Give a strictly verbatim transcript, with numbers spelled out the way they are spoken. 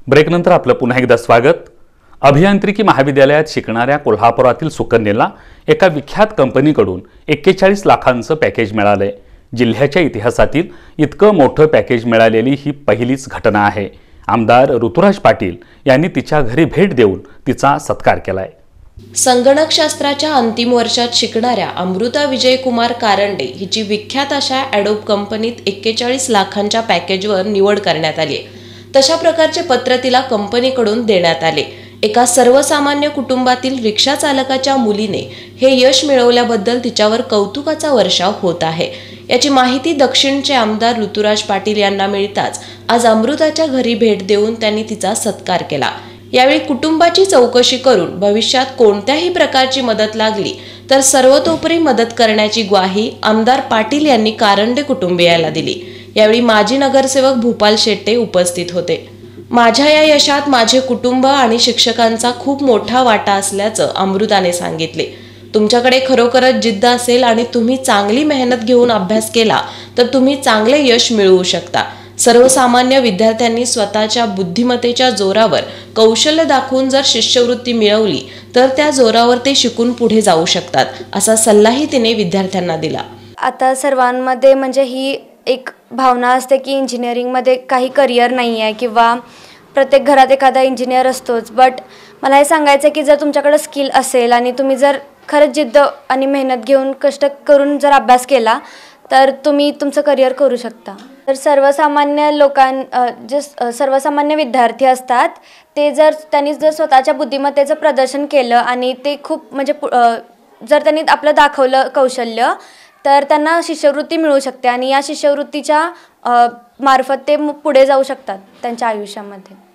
ब्रेकनंतर आपलं पुन्हा एकदा स्वागत। अभियांत्रिकी महाविद्यालयात शिकणाऱ्या कोल्हापुरातील सुकन्येला एका विख्यात कंपनीकडून एक्केचाळीस लाखांचं पॅकेज मिळालंय। जिल्ह्याच्या इतिहासातील इतकं मोठं पॅकेज मिळालेली ही पहिलीच घटना आहे। आमदार ऋतुराज पाटील यांनी तिच्या घरी भेट देऊन तिचा सत्कार केलाय। संगणकशास्त्राच्या अंतिम वर्षात शिकणाऱ्या अमृता विजयकुमार कारंडे हिची विख्यात अशा ॲडोब कंपनीत एक्केचाळीस लाखांच्या पॅकेजवर निवड करण्यात आली आहे। तशा प्रकारचे पत्र तिला कंपनीकडून देण्यात आले। एका सर्वसामान्य कुटुंबातील रिक्षा चालकाच्या मुलीने हे यश मिळवल्याबद्दल तिच्यावर कौतुकाचा वर्षाव होत आहे। याची माहिती दक्षिणचे आमदार ऋतुराज पाटील यांना मिळताच आज अमृताच्या घरी भेट देऊन त्यांनी तिचा सत्कार केला। यावेळी कुटुंबाची चौकशी करून भविष्यात कोणत्याही प्रकारची मदत लागली तर सर्वतोपरी मदत करण्याची ग्वाही आमदार पाटील यांनी कारंडे कुटुंबियाला दिली। यावेळी माजी नगरसेवक भूपाल शेट्टे उपस्थित होते। माझ्या या यशात माझे कुटुंब आणि शिक्षकांचा खूप मोठा वाटा असल्याचं अमृताने सांगितले। तुमच्याकडे खरोखरच जिद्द असेल आणि तुम्ही चांगली मेहनत घेऊन अभ्यास केला तर तुम्ही चांगले यश मिळवू शकता। सर्वसामान्य विद्यार्थ्यांनी स्वतःच्या बुद्धिमत्तेच्या जोरावर कौशल्य दाखवून जर शिष्यवृत्ती मिळवली तर त्या जोरावर ते शिकून पुढे जाऊ शकतात, असा सल्लाही तिने विद्यार्थ्यांना दिला। आता सर्वांमध्ये म्हणजे ही एक भावना असते की इंजिनिअरिंगमध्ये काही करिअर नाही आहे किंवा प्रत्येक घरात एखादा इंजिनियर असतोच, बट मला हे सांगायचं आहे की जर तुमच्याकडे स्किल असेल आणि तुम्ही जर खरंच जिद्द आणि मेहनत घेऊन कष्ट करून जर अभ्यास केला तर तुम्ही तुमचं करिअर करू शकता। तर सर्वसामान्य लोकां जे सर्वसामान्य विद्यार्थी असतात ते जर त्यांनी जर स्वतःच्या बुद्धिमत्तेचं प्रदर्शन केलं आणि ते खूप म्हणजे जर त्यांनी आपलं दाखवलं कौशल्य तर त्यांना शिष्यवृत्ती मिळू शकते आणि या शिष्यवृत्तीच्या मार्फत ते पुढे जाऊ शकतात त्यांच्या आयुष्यामध्ये।